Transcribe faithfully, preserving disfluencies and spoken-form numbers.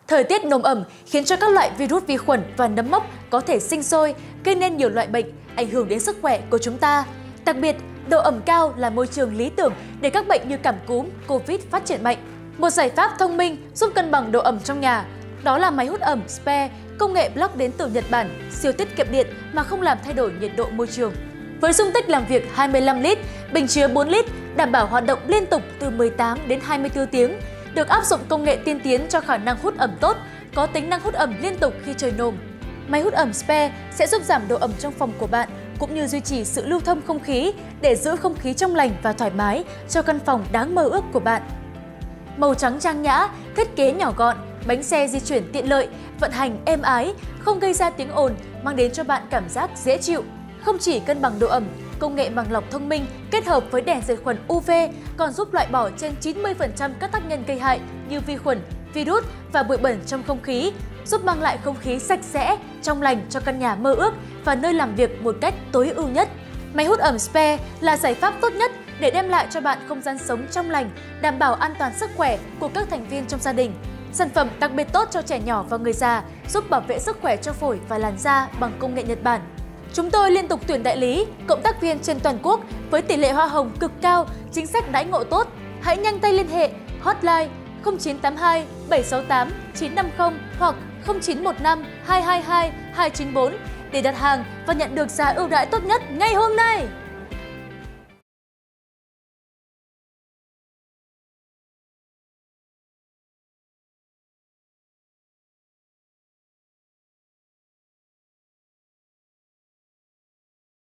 Thời tiết nồm ẩm khiến cho các loại virus vi khuẩn và nấm mốc có thể sinh sôi, gây nên nhiều loại bệnh, ảnh hưởng đến sức khỏe của chúng ta. Đặc biệt, độ ẩm cao là môi trường lý tưởng để các bệnh như cảm cúm, Covid phát triển mạnh. Một giải pháp thông minh giúp cân bằng độ ẩm trong nhà, đó là máy hút ẩm Spare, công nghệ block đến từ Nhật Bản, siêu tiết kiệm điện mà không làm thay đổi nhiệt độ môi trường. Với dung tích làm việc hai mươi lăm lít, bình chứa bốn lít, đảm bảo hoạt động liên tục từ mười tám đến hai mươi tư tiếng, được áp dụng công nghệ tiên tiến cho khả năng hút ẩm tốt, có tính năng hút ẩm liên tục khi trời nồm. Máy hút ẩm Spare sẽ giúp giảm độ ẩm trong phòng của bạn, cũng như duy trì sự lưu thông không khí để giữ không khí trong lành và thoải mái cho căn phòng đáng mơ ước của bạn. Màu trắng trang nhã, thiết kế nhỏ gọn, bánh xe di chuyển tiện lợi, vận hành êm ái, không gây ra tiếng ồn, mang đến cho bạn cảm giác dễ chịu. Không chỉ cân bằng độ ẩm, công nghệ màng lọc thông minh kết hợp với đèn diệt khuẩn u vê còn giúp loại bỏ trên chín mươi phần trăm các tác nhân gây hại như vi khuẩn, virus và bụi bẩn trong không khí, giúp mang lại không khí sạch sẽ, trong lành cho căn nhà mơ ước và nơi làm việc một cách tối ưu nhất. Máy hút ẩm Spare là giải pháp tốt nhất để đem lại cho bạn không gian sống trong lành, đảm bảo an toàn sức khỏe của các thành viên trong gia đình. Sản phẩm đặc biệt tốt cho trẻ nhỏ và người già, giúp bảo vệ sức khỏe cho phổi và làn da bằng công nghệ Nhật Bản. Chúng tôi liên tục tuyển đại lý, cộng tác viên trên toàn quốc với tỷ lệ hoa hồng cực cao, chính sách đãi ngộ tốt. Hãy nhanh tay liên hệ hotline không chín tám hai bảy sáu tám chín năm không hoặc không chín một năm hai hai hai hai chín bốn để đặt hàng và nhận được giá ưu đãi tốt nhất ngay hôm nay.